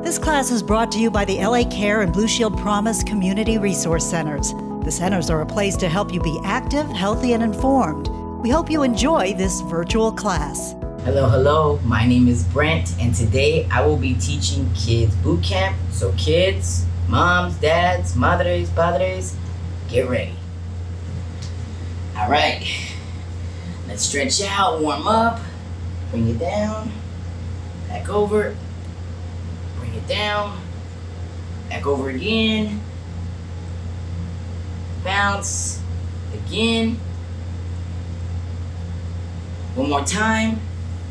This class is brought to you by the LA Care and Blue Shield Promise Community Resource Centers. The centers are a place to help you be active, healthy, and informed. We hope you enjoy this virtual class. Hello, my name is Brent, and today I will be teaching kids boot camp. So kids, moms, dads, madres, padres, get ready. All right, let's stretch out, warm up, bring it down, back over, bring it down, back over again, bounce, again, one more time,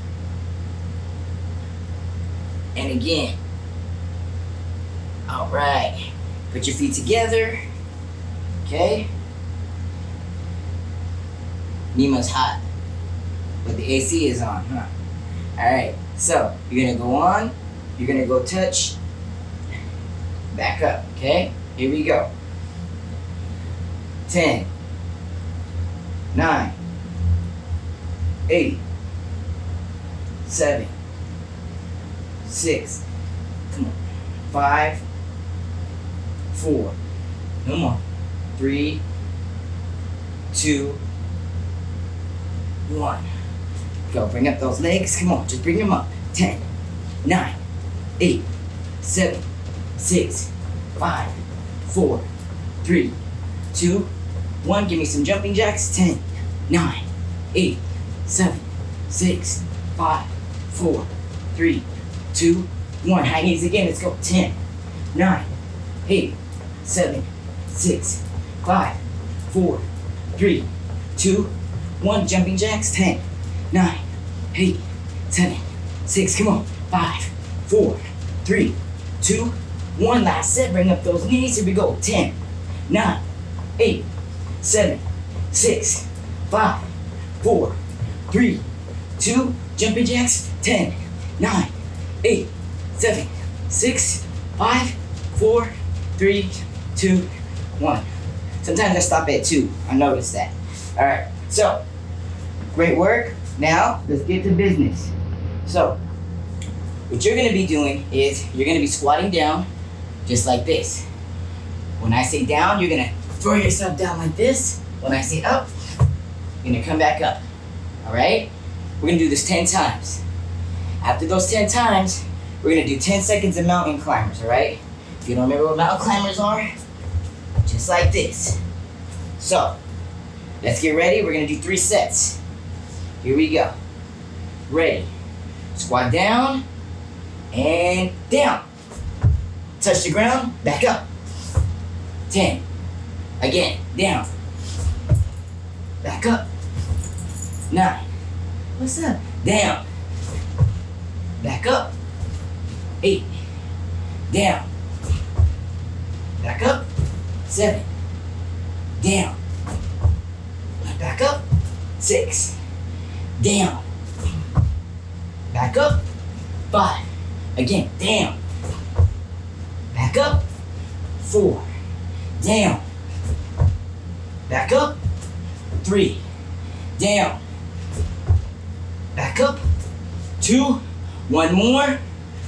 and again. All right, put your feet together, okay? Nima's hot, but the AC is on, huh? All right, so you're gonna go on, you're gonna go touch, back up, okay? Here we go. 10, 9, 8, 7, 6, come on, 5, 4, come on, 3, 2, 1. Go, bring up those legs, come on, just bring them up. 10, 9, 8, 7, 6, 5, 4, 3, 2, 1. Give me some jumping jacks. 10, 9, 8, 7, 6, 5, 4, 3, 2, 1. High knees again, let's go. 10, 9, 8, 7, 6, 5, 4, 3, 2, 1. Jumping jacks. 10, 9, 8, 7, 6, come on. 5, 4, 3, 2, 1. Last set, bring up those knees. Here we go. 10, 9, 8, 7, 6, 5, 4, 3, 2, jumping jacks. 10, 9, 8, 7, 6, 5, 4, 3, 2, 1. Sometimes I stop at 2. I noticed that. All right, so great work. Now let's get to business. So what you're gonna be doing is you're gonna be squatting down just like this. When I say down, you're gonna throw yourself down like this. When I say up, you're gonna come back up. All right? We're gonna do this 10 times. After those 10 times, we're gonna do 10 seconds of mountain climbers, all right? If you don't remember what mountain climbers are, just like this. So, let's get ready. We're gonna do 3 sets. Here we go. Ready. Squat down and down. Touch the ground, back up. 10. Again, down. Back up. 9. What's up? Down. Back up. 8. Down. Back up. 7. Down. Back up. 6. Down. Back up. 5. Again, down. Back up. 4. Down. Back up. 3. Down. Back up. 2. 1 more.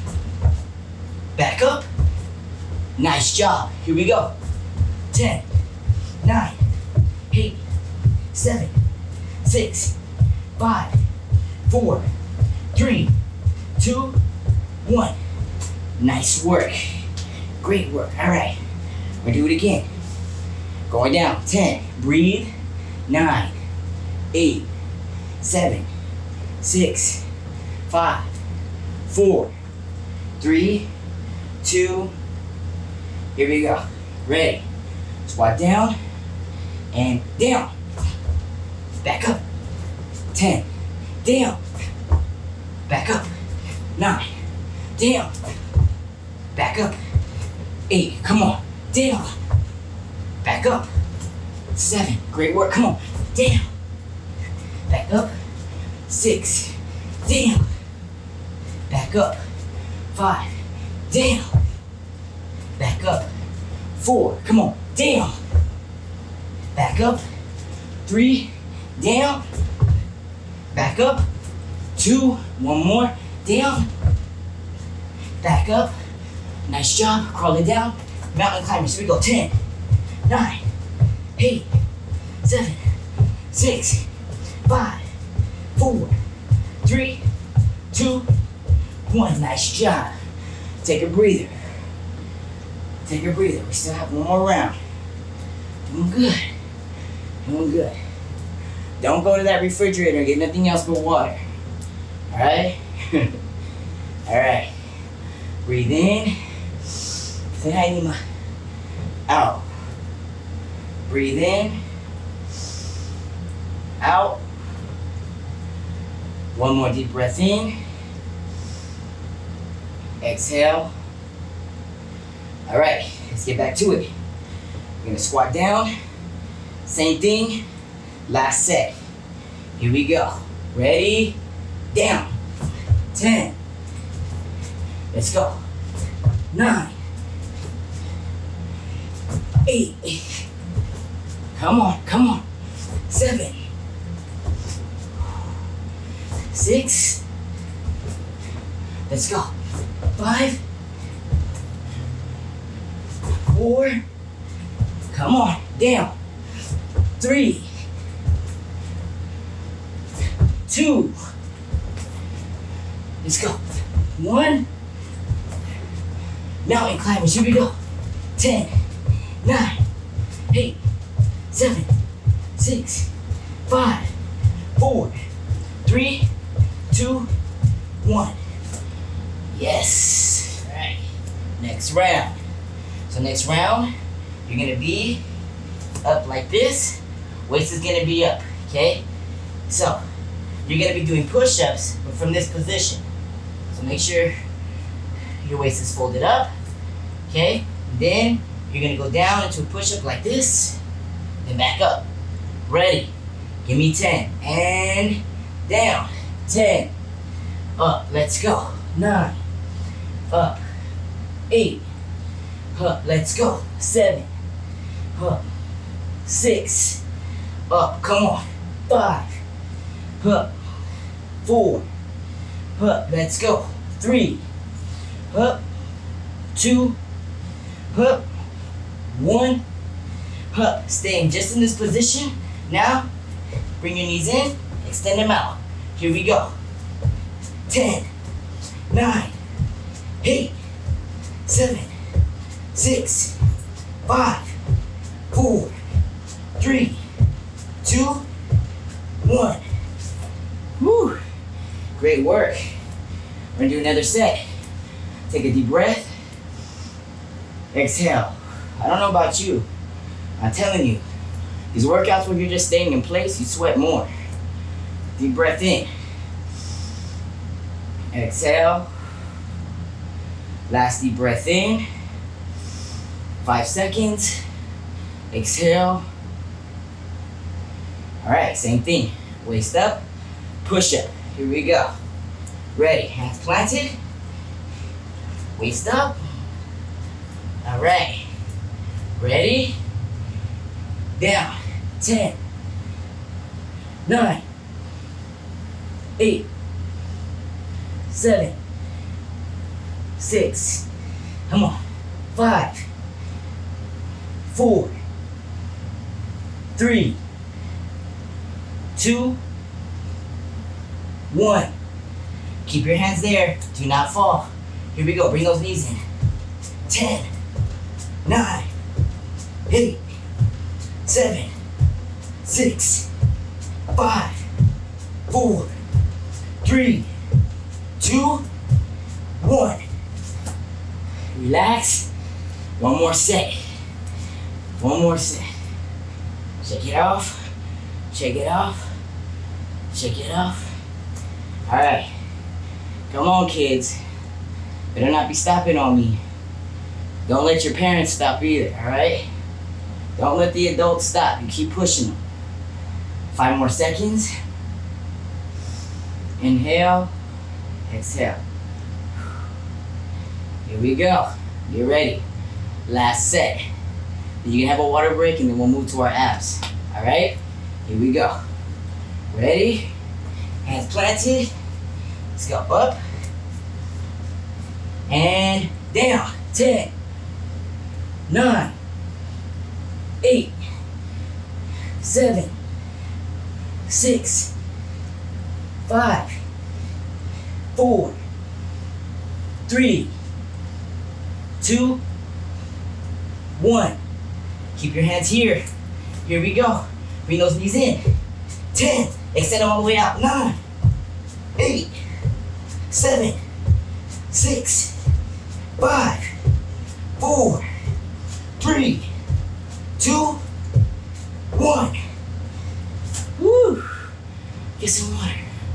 Back up. Nice job. Here we go. 10, 9, 8, 7, 6, 5, 4, 3, 2, 1. Nice work. Great work. All right. We're gonna do it again. Going down. 10. Breathe. 9, 8, 7, 6, 5, 4, 3, 2. Here we go. Ready. Squat down and down. Back up. 10. Down. Back up. 9. Down. Back up. 8. Come on. Down. Back up. 7. Great work. Come on. Down. Back up. 6. Down. Back up. 5. Down. Back up. 4. Come on. Down. Back up. 3. Down. Back up. 2. One more. Down. Back up. Nice job. Crawl it down. Mountain climbers. Here we go. 10, 9, 8, 7, 6, 5, 4, 3, 2, 1. Nice job. Take a breather. Take a breather. We still have one more round. Doing good. Doing good. Don't go to that refrigerator and get nothing else but water. Alright? Alright. Breathe in. Say hi, Nima. Out. Breathe in. Out. One more deep breath in. Exhale. Alright, let's get back to it. We're gonna squat down. Same thing. Last set. Here we go. Ready? Down. 10. Let's go. 9. 8. Come on, come on. 7. 6. Let's go. 5. 4. Come on, down. 3. 2. Let's go. 1. Mountain climbers, here we go. 10, 9, 8, 7, 6, 5, 4, 3, 2, 1. Yes. All right. Next round. So next round, you're gonna be up like this. Waist is gonna be up, okay? So, you're gonna be doing push-ups, but from this position. So make sure your waist is folded up, okay? Then, you're gonna go down into a push-up like this, then back up. Ready? Give me 10, and down. 10, up, let's go. 9, up, 8, up, let's go. 7, up, 6, up, come on. 5, up, 4, up, let's go. 3, up, 2, up, 1, up. Staying just in this position. Now, bring your knees in, extend them out. Here we go. 10, 9, 8, 7, 6, 5, 4, 3, 2, 1. Woo! Great work. We're gonna do another set. Take a deep breath. Exhale. I don't know about you. I'm telling you, these workouts where you're just staying in place, you sweat more. Deep breath in. Exhale. Last deep breath in. 5 seconds. Exhale. All right, same thing. Waist up, push up. Here we go. Ready, hands planted. Waist up. All right. Ready? Down. 10, 9, 8, 7, 6, come on. 5, 4, 3, 2, 1. Keep your hands there. Do not fall. Here we go. Bring those knees in. 10, 9, 8, 7, 6, 5, 4, 3, 2, 1. Relax. One more set. One more set. Shake it off. Shake it off. Shake it off. All right. Come on, kids. Better not be stopping on me. Don't let your parents stop either, all right? Don't let the adults stop. You keep pushing them. 5 more seconds. Inhale. Exhale. Here we go. Get ready. Last set. You can have a water break and then we'll move to our abs. All right? Here we go. Ready? Hands planted. Let's go up. And down. 10, 9, 8, 7, 6, 5, 4, 3, 2, 1. Keep your hands here. Here we go. Bring those knees in. 10. Extend them all the way out. 9, 8, 7, 6, 5, 4, 3, 2, 1. Woo! Get some water.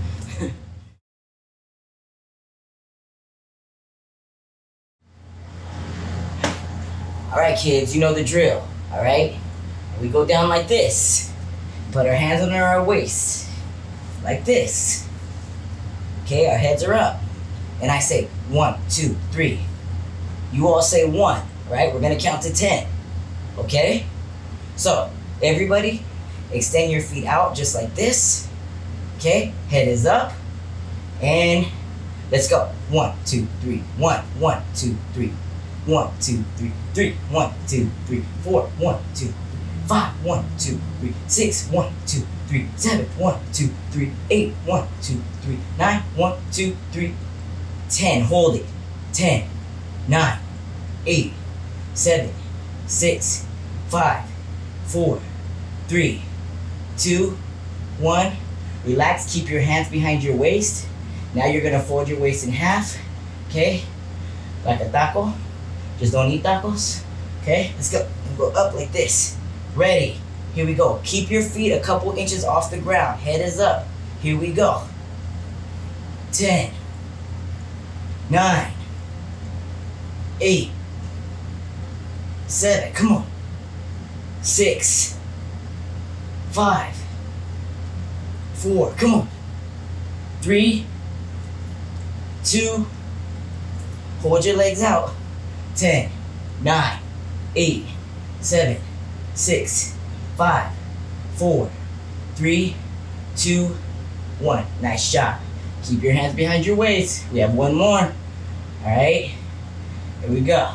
All right, kids, you know the drill, all right? We go down like this. Put our hands under our waist, like this. Okay, our heads are up. And I say 1, 2, 3. You all say 1, right? We're gonna count to 10, okay? So, everybody, extend your feet out just like this. Okay, head is up. And let's go. 1, 2, 3. 1, 1, 2, 3. 1, 2, 3, 3. 1, 2, 3, 4. 1, 2, 5. 1, 2, 3, 6. 1, 2, 3, 7. 1, 2, 3, 8. 1, 2, 3, 9. 1, 2, 3, 10. Hold it. 10, 9, 8, 7, 6, 5, 4, 3, 2, 1. Relax. Keep your hands behind your waist. Now you're gonna fold your waist in half. Okay? Like a taco. Just don't eat tacos. Okay? Let's go. Go up like this. Ready. Here we go. Keep your feet a couple inches off the ground. Head is up. Here we go. 10, 9, 8, 7. Come on. 6, 5, 4. Come on. 3, 2. Hold your legs out. 10, 9, 8, 7, 6, 5, 4, 3, 2, 1. Nice job. Keep your hands behind your waist. We have one more. All right. Here we go.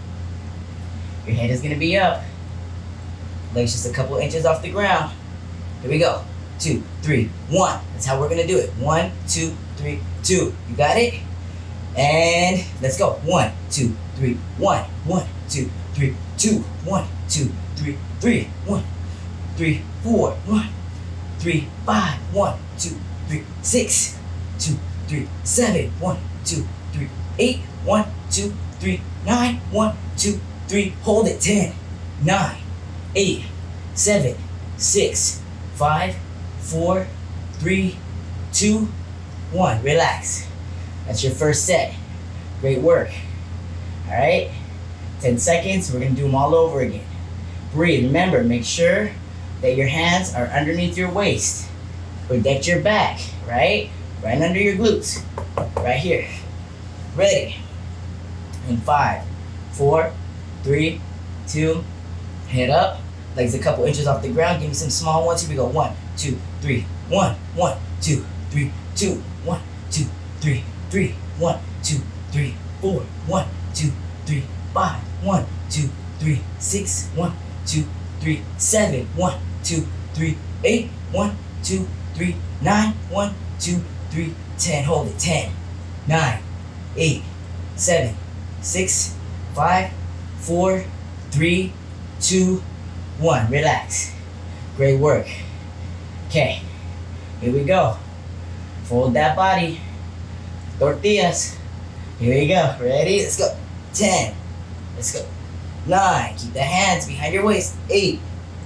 Your head is going to be up. Legs just a couple inches off the ground. Here we go. 2, 3, 1. That's how we're going to do it. 1, 2, 3, 2. You got it? And let's go. 1, 2, 3, 1. 1, 2, 3, 2. 1, 2, 3, 3. 1, 3, 4. 1, 3, 5. 1, 2, 3, 6. 2, 3, 7. 1, 2, 3, 8. 1, 2, 3, 9. 1, 2, 3. Hold it. 10, 9, 8, 7, 6, 5, 4, 3, 2, 1. Relax. That's your first set. Great work. All right. 10 seconds. We're going to do them all over again. Breathe. Remember, make sure that your hands are underneath your waist. Protect your back, right? Right under your glutes. Right here. Ready. In 5, 4, 3, 2. Head up. Legs a couple inches off the ground. Give me some small ones. Here we go. 1, 2, 3. 1, 1, 2, 3, 2. 1, 2, 3, 3. 1, 2, 3, 4. 1, 2, 3, 5. 1, 2, 3, 6. 1, 2, 3, 7. 1, 2, 3, 8. 1, 2, 3, 9. 1, 2, 3, 10. Hold it. 10, 9, 8, 7, 6, 5, 4, 3, 2, 1. Relax. Great work. Okay. Here we go. Fold that body. Tortillas. Here we go. Ready? Let's go. 10. Let's go. 9. Keep the hands behind your waist. 8,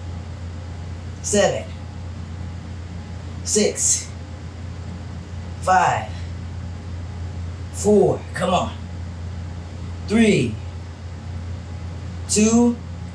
7, 6, 5, 4. Come on. 3, 2,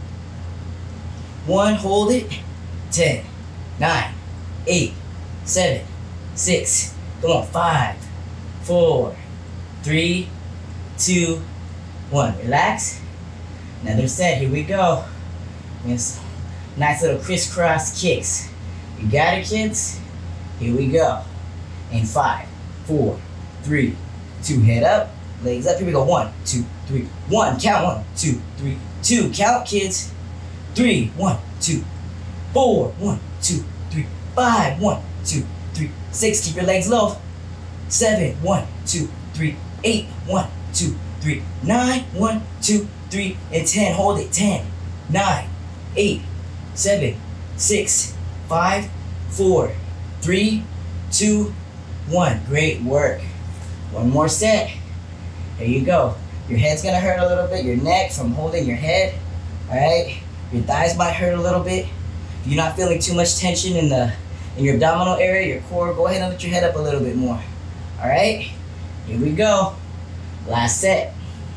1. Hold it. 10, 9, 8, 7, 6. Come on. 5, 4, 3, 2, 1. Relax. Another set. Here we go. Yes. Nice little crisscross kicks. You got it, kids? Here we go. In 5, 4, 3, 2. Head up. Legs up. Here we go. 1, 2, 3. 1. Count. 1, 2, 3. 2. Count, kids. 3. 1, 2, 4. 1, 2, 3. 5. 1, 2, 3. 6. Keep your legs low. 7. 1, 2, 3. 8. 1, 2, 3. 9. 1, 2, 3. And 10. Hold it. 10, 9, 8, 7, 6, 5, 4, 3, 2, 1. Great work. One more set. There you go. Your head's gonna hurt a little bit, your neck from holding your head. Alright? Your thighs might hurt a little bit. If you're not feeling too much tension in your abdominal area, your core, go ahead and lift your head up a little bit more. Alright? Here we go. Last set.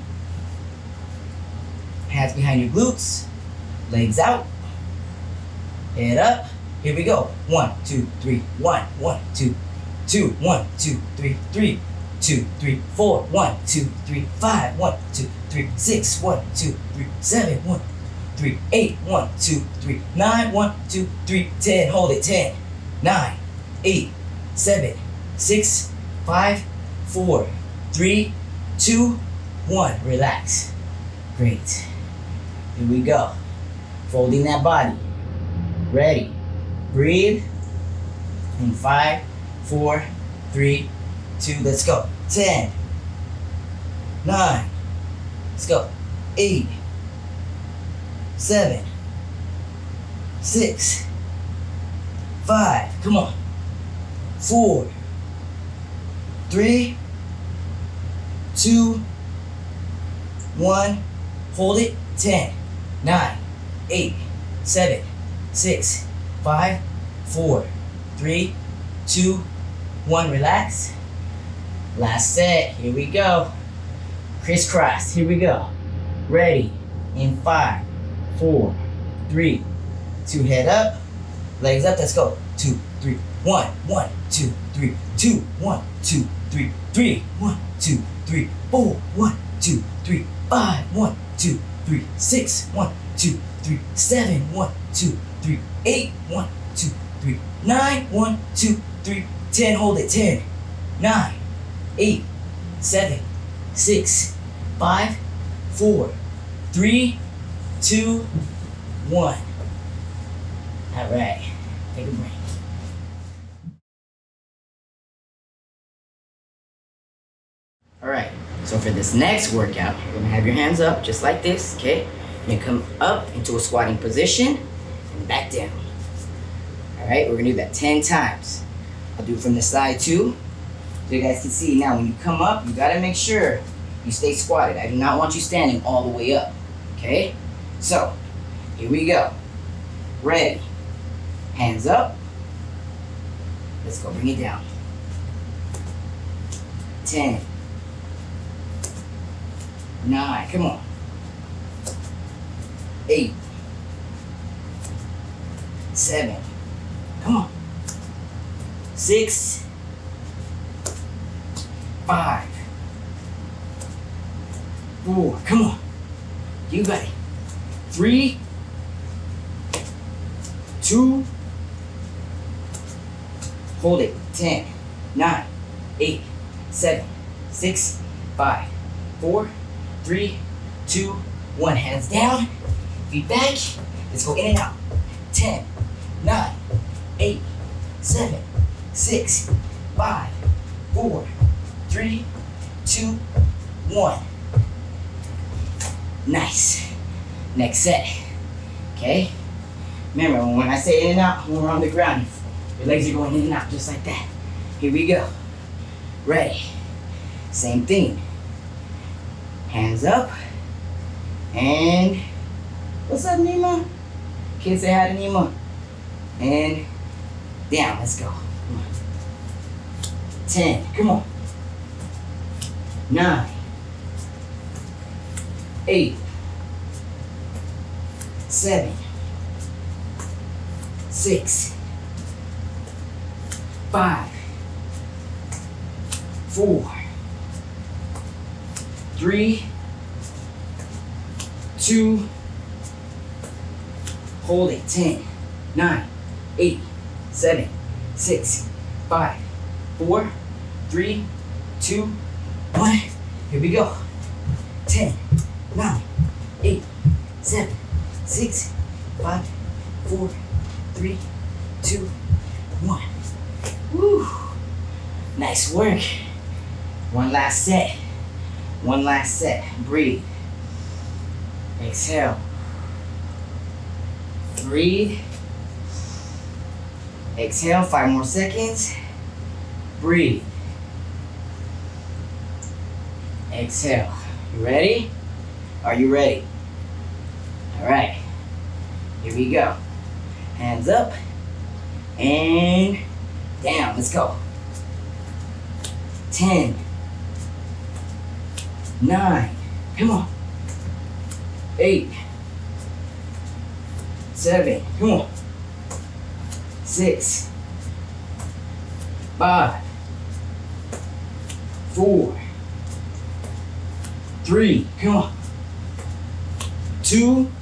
Hands behind your glutes. Legs out. Head up. Here we go. 1, 2, 3. 1, 1, 2, 2. 1, 2, 3, 3. 2, 3, 4. 1, 2, 3, 5. 1, 2, 3, 6. 1, 2, 3, 7. 1, 3, 8. 1, 2, 3, 9. 1, 2, 3, 10. Hold it. 10, 9, 8, 7, 6, 5, 4, 3, 2, 1. Relax. Great. Here we go. Folding that body. Ready. Breathe. In 5, 4, 3, 2. Let's go. 10, 9. Let's go. 8, 7, 6, 5. Come on. 4, 3, 2, 1. Hold it. 10, 9, 8, 7, 6, 5, 4, 3, 2, 1. Relax. Last set. Here we go. Crisscross. Here we go. Ready. In 5, 4, 3, 2. Head up. Legs up. Let's go. 2, 3, 1. 1, 2, 3, 2. 1, 2, 3, 3. 1, 2, 3, 4. 1, 2, 3, 5. 1, 2, 3, 6. 1, 2, 3, 7. 1, 2, 3, 8. 1, 2, 3, 9. 1, 2, 3, 10. Hold it. 10, 9, 8, 7, 6, 5, 4, 3, 2, 1. All right. Take a break. All right. So for this next workout, you're gonna have your hands up just like this, okay? You're gonna come up into a squatting position and back down. All right, we're gonna do that 10 times. I'll do it from the side too, so you guys can see. Now, when you come up, you gotta make sure you stay squatted. I do not want you standing all the way up, okay? So, here we go. Ready. Hands up. Let's go, bring it down. 10, 9, come on. 8, 7, come on. 6, 5, 4, come on. You got it. 3, 2, hold it. 10, 9, 8, 7, 6, 5, 4, 3, 2, 1. Hands down, feet back. Let's go in and out. 10, 9, 8, 7, 6, 5, 4, 3, 2, 1. Nice. Next set. Okay? Remember, when I say in and out, when we're on the ground, your legs are going in and out just like that. Here we go. Ready. Same thing. Hands up. And what's up, Nima? Kids, say hi to Nima. And down. Let's go. Come on. 10. Come on. 9, 8, 7, 6, 5, 4, 3, 2, hold it. 10, 9, 8, 7, 6, 5, 4, 3, 2, 1. Here we go. 10, 9, 8, 7, 6, 5, 4, 3, 2, 1. Woo. Nice work. One last set. One last set. Breathe. Exhale. Breathe. Exhale, 5 more seconds. Breathe. Exhale. You ready? Are you ready? All right. Here we go. Hands up and down. Let's go. 10, 9, come on. 8, 7, come on. 6, 5, 4, 3, come on. 2,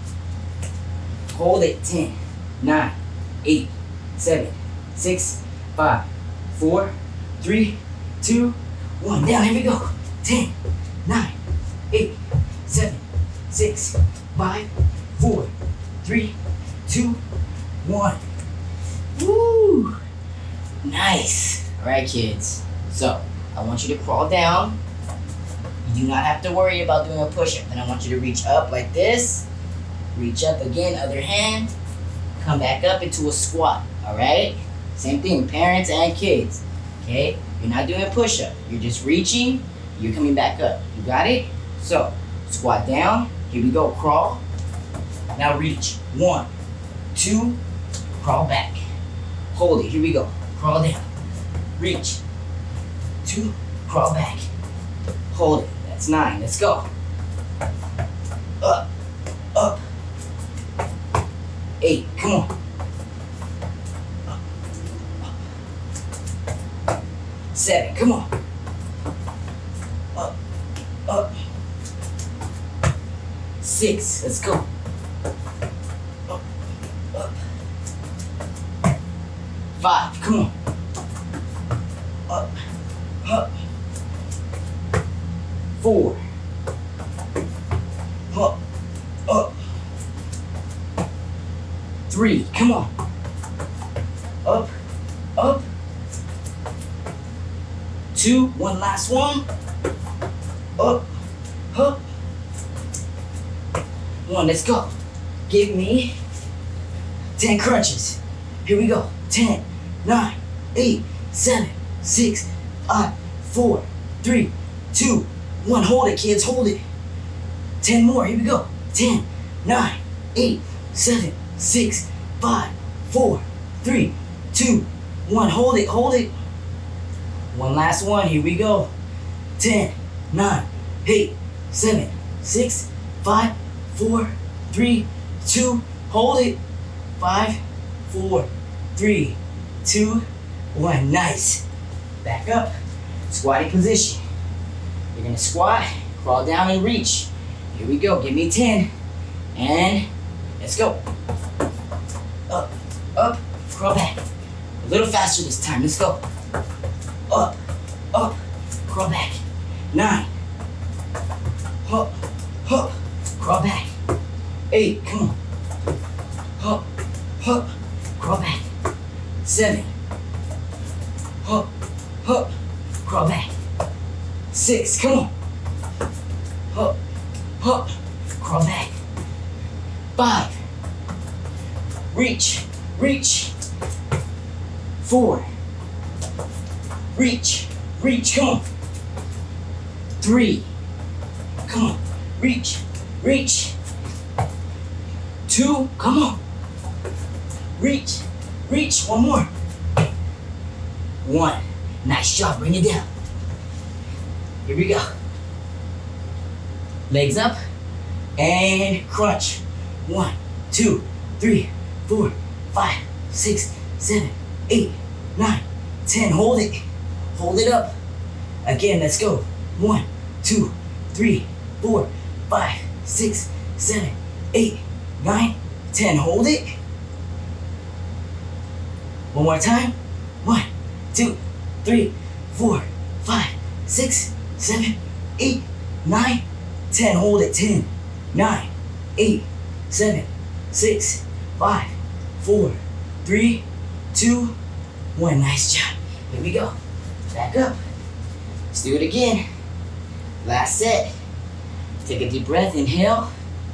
hold it. 10, 9, 8, 7, 6, 5, 4, 3, 2, 1. Down, here we go. 10, 9, 8, 7, 6, 5, 4, 3, 2, 1. Woo! Nice. All right, kids. So, I want you to crawl down. You do not have to worry about doing a push-up. Then I want you to reach up like this. Reach up again, other hand. Come back up into a squat, all right? Same thing, parents and kids, okay? You're not doing a push-up. You're just reaching, you're coming back up. You got it? So, squat down. Here we go, crawl. Now reach. 1, 2, crawl back. Hold it, here we go. Crawl down. Reach. 2, crawl back. Hold it, that's 9, let's go. Up, up. 8, come on. 7, come on. Up, up. 6, let's go. Up, up. 5, come on. Up, up. 4, up, up. 3, come on. Up, up. 2, one last one. Up, up. 1, let's go. Give me 10 crunches. Here we go. 10, 9, 8, 7, 6, 5, 4, 3, 2, 1. Hold it, kids, hold it. 10 more, here we go. 10, 9, 8, 7, 6, 5, 4, 3, 2, 1. Hold it, hold it. One last one, here we go. 10, 9, 8, 7, 6, 5, 4, 3, 2, hold it. 5, 4, 3, 2, 1. Nice. Back up. Squatting position. You're gonna squat, crawl down and reach. Here we go. Give me 10. And let's go. Up, up, crawl back. A little faster this time. Let's go. Up, up, crawl back. 9. Up, up, crawl back. 8, come on. Up, up, crawl back. 7. Up, up, crawl back. 6, come on. Up, up, crawl back. 5. Reach, reach. 4. Reach, reach, come on. 3. Come on. Reach, reach. 2, come on. Reach, reach. One more. 1. Nice job. Bring it down. Here we go. Legs up and crunch. 1, 2, 3, 4, 5, 6, 7, 8, 9, 10. Hold it. Hold it up. Again, let's go. 1, 2, 3, 4, 5, 6, 7, 8, 9, 10. Hold it. One more time. 1, 2, 3, 4, 5, 6, 7, 8, 9, 10. Hold it. 10, 9, 8, 7, 6, 5, 4, 3, 2, 1. Nice job. Here we go. Back up. Let's do it again. Last set. Take a deep breath. Inhale.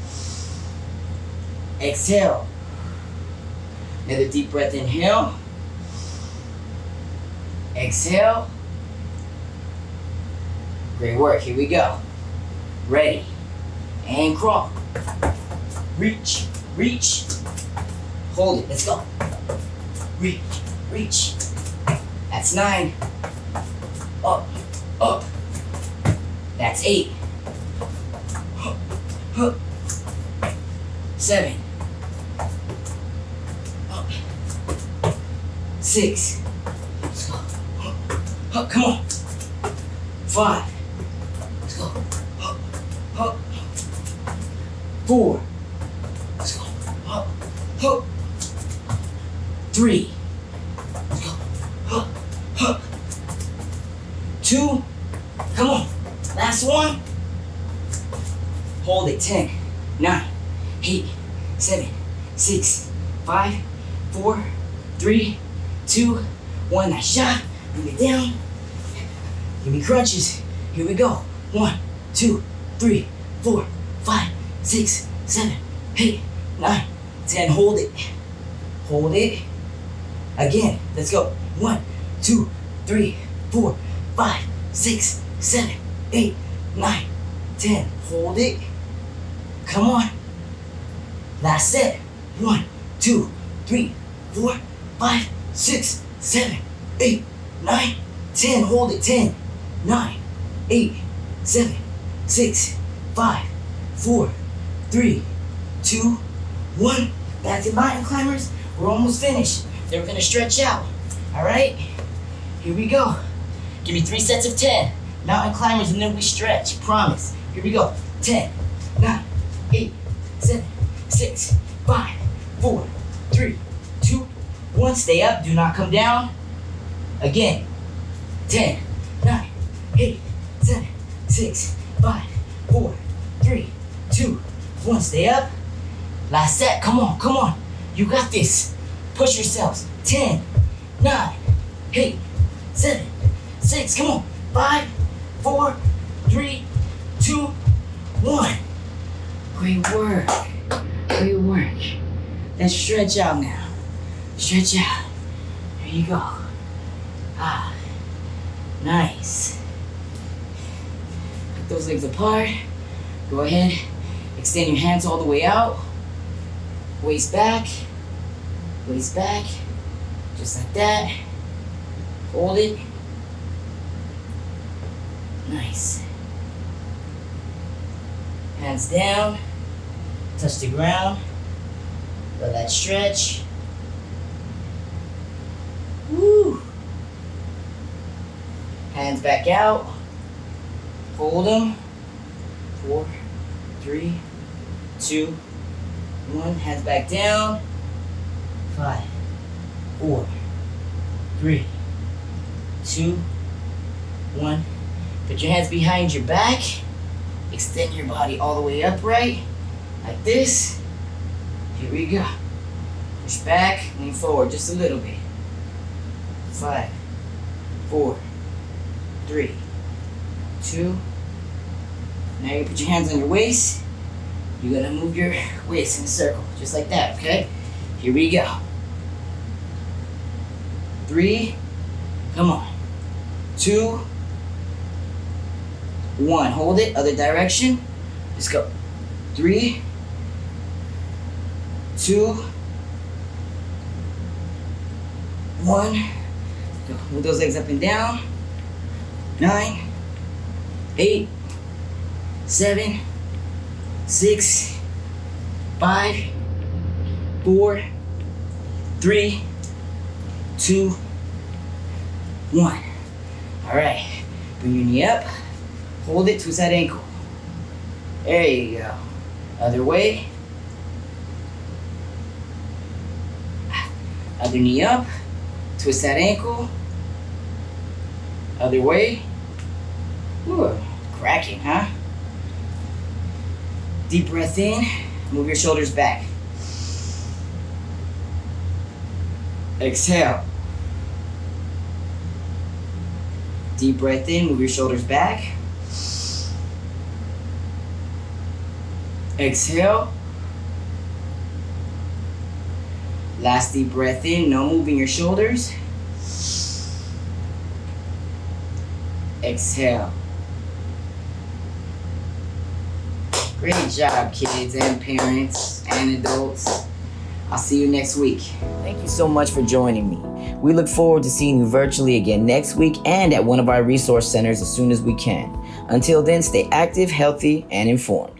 Exhale. Another deep breath. Inhale. Exhale. Great work. Here we go. Ready. And crawl. Reach. Reach. Hold it. Let's go. Reach. Reach. That's 9. Up. Up. That's 8. 7. Up. 6. Let's go. Up. Come on. 5. Let's go. Up. Up. 4. Let's go. Up. Up. 3. Let's go. Up. Up. 2. Come on. Last one. Hold it. 10, 9, 8, 7, 6, 5, 4, 3, 2, 1. Nice job. Bring it down. Give me crunches. Here we go. 1, 2, 3, 4, 5, 6, 7, 8, 9, 10. Hold it. Hold it. Again. Let's go. 1, 2, 3, 4, 5, 6, 7, 8, 9, 10. Hold it. Come on. Last set. 1, 2, 3, 4, 5, 6, 7, 8, 9, 10. Hold it. 10, 9, 8, 7, 6, 5, 4, 3, 2, 1. Back to mountain climbers. We're almost finished. Then we're gonna stretch out. All right? Here we go. Give me 3 sets of 10. Mountain climbers, and then we stretch. Promise. Here we go. 10, 9, 8, 7, 6, 5, 4, 3, 2, 1. Stay up. Do not come down. Again. 10, 9, 8, 7, 6, 5, 4, 3, 2, 1. Stay up. Last set. Come on. Come on. You got this. Push yourselves. 10, 9, 8, 7, 6. Come on. 5, 4, 3, 2, 1. Great work. Great work. Then stretch out now. Stretch out. There you go. Ah. Nice. Put those legs apart. Go ahead. Extend your hands all the way out. Waist back. Waist back. Just like that. Hold it. Nice. Hands down. Touch the ground. Let that stretch. Woo. Hands back out. Hold them. 4, 3, 2, 1. Hands back down. 5, 4, 3, 2, 1. Put your hands behind your back. Extend your body all the way upright. Like this. Here we go. Push back, lean forward just a little bit. 5, 4, 3, 2. Now you put your hands on your waist. You're gonna move your waist in a circle, just like that, okay? Here we go. 3, come on. 2, 1. Hold it, other direction. Let's go. 3, 2, 1. Go. Move those legs up and down. 9, 8, 7, 6, 5, 4, 3, 2, 1. All right. Bring your knee up. Hold it, twist that ankle. There you go. Other way. Other knee up. Twist that ankle. Other way. Ooh, Cracking, huh? Deep breath in. Move your shoulders back. Exhale. Deep breath in. Move your shoulders back. Exhale. Last deep breath in. No moving your shoulders. Exhale. Great job, kids and parents and adults. I'll see you next week. Thank you so much for joining me. We look forward to seeing you virtually again next week and at one of our resource centers as soon as we can. Until then, stay active, healthy, and informed.